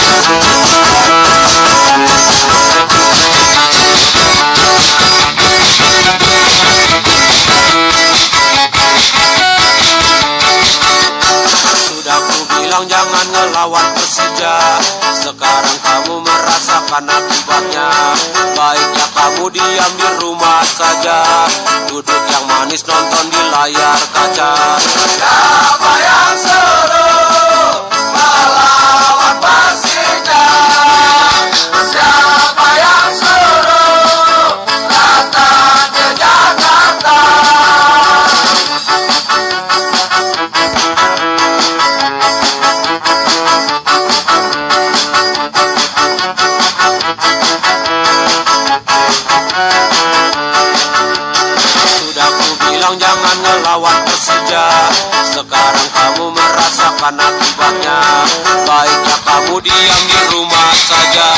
Sudah ku bilang jangan ngelawan Persija, sekarang kamu merasakan akibatnya. Baiknya kamu diam di rumah saja, duduk yang manis nonton di layar kaca. Siapa yang suruh melawan Persija? Siapa yang suruh datang ke Jakarta? Sudah ku bilang jangan ngelawan Persija, sekarang kamu merasakan akibatnya. Baiknya kamu diam di rumah saja,